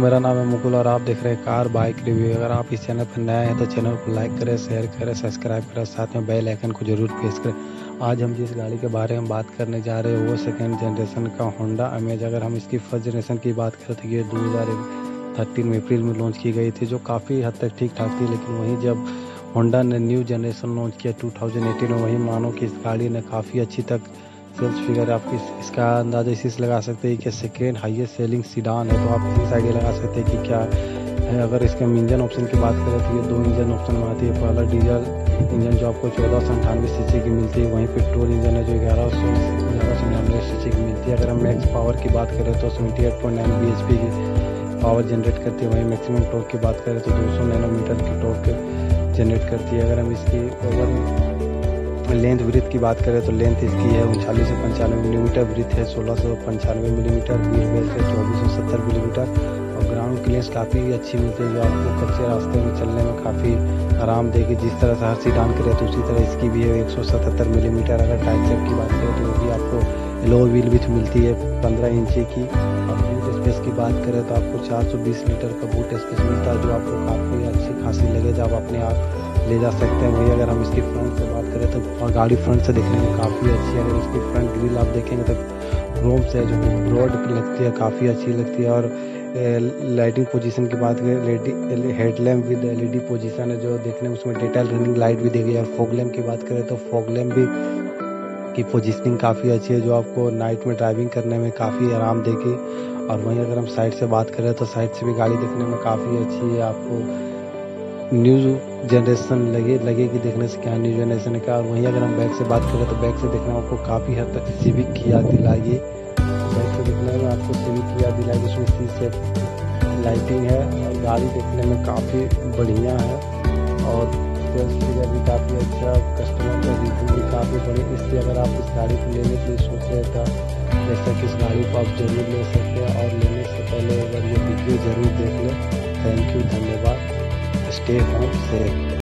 मेरा नाम है मुकुल और आप देख रहे हैं कार बाइक रिव्यू। अगर आप इस चैनल पर नए हैं तो चैनल को लाइक करें, शेयर करें, सब्सक्राइब करें, साथ में बेल आइकन को जरूर प्रेस करें। आज हम जिस गाड़ी के बारे में बात करने जा रहे हैं वो सेकेंड जनरेशन का होंडा अमेज। अगर हम इसकी फर्स्ट जनरेशन की बात करें तो ये 2013 में अप्रैल में लॉन्च की गई थी, जो काफ़ी हद तक ठीक ठाक थी। लेकिन वहीं जब होंडा ने न्यू जनरेशन लॉन्च किया 2018 में, वहीं मानो कि इस गाड़ी ने काफ़ी अच्छी तक सेल्स फिगर आप इसका अंदाज़ा इसी से लगा सकते हैं कि सेकेंड हाईएस्ट सेलिंग सीडान है। तो आप इस आइडिया लगा सकते हैं कि क्या है। अगर इसके इंजन ऑप्शन की बात करें तो ये 2 इंजन ऑप्शन में आती है। पहला डीजल इंजन जो आपको 1498 सीसी की मिलती है, वहीं पेट्रोल इंजन है जो 1199 सीसी की मिलती है। अगर हम मैक्स पावर की बात करें तो 78.9 bhp की पावर जनरेट करती है। वहीं मैक्सिमम टॉर्क की बात करें तो 200 नैनोमीटर की टॉर्क जनरेट करती है। अगर हम इसकी ओवर लेंथ ब्रीथ की बात करें तो लेंथ इसकी है 39 से 95 मिलीमीटर, ब्रीथ है 1695 मिलीमीटर, व्हील बेस है 2470 मिलीमीटर और ग्राउंड क्लियरेंस काफ़ी अच्छी मिलती है, जो आपको कच्चे रास्ते में चलने में काफ़ी आराम देगी। जिस तरह से हर सीडान करे तो उसी तरह इसकी भी है 177 मिलीमीटर। अगर टायर सेट की बात करें तो वो भी आपको लो व्हील विथ मिलती है 15 इंची की। और बूट स्पेस की बात करें तो आपको 420 लीटर का बूट स्पेस मिलता है, जो आपको काफ़ी अच्छी खासी लगे, जब आप अपने आप ले जा सकते हैं। वही अगर हम इसकी फ्रंट से बात करें तो गाड़ी फ्रंट से देखने में काफ़ी अच्छी है। अगर इसकी फ्रंट ग्रिल आप देखेंगे तो क्रोम से जो ब्रॉड लगती है, काफ़ी अच्छी लगती है। और लाइटिंग पोजीशन की बात करें, हेडलैम्प विद एलईडी पोजीशन है, जो देखने में उसमें डिटेल रनिंग लाइट भी दी गई है। और फॉग लैम्प की बात करें तो फॉग लैम्प भी की पोजीशनिंग काफ़ी अच्छी है, जो आपको नाइट में ड्राइविंग करने में काफ़ी आराम देगी। और वहीं अगर हम साइड से बात करें तो साइड से भी गाड़ी देखने में काफ़ी अच्छी है। आपको न्यू जनरेशन लगेगी देखने से क्या न्यू जनरेशन का। और वहीं अगर हम बैक से बात करें तो बैक से देखने में आपको काफ़ी हद तक सिविक की याद दिलाएगी। बैक से देखने में आपको सिविक की याद दिलाएगी। उसमें सी लाइटिंग है और गाड़ी देखने में काफ़ी बढ़िया है और सेल्स फिगर भी काफ़ी अच्छा, कस्टमर का रिव्यू भी काफ़ी बढ़िया। इसलिए अगर आप इस गाड़ी को लेने के लिए सोच रहे थे जैसा कि इस गाड़ी को आप जरूर ले सकते हैं। और लेने से पहले अगर ये वीडियो जरूर देख लें। थैंक यू, धन्यवाद। Stay home safe.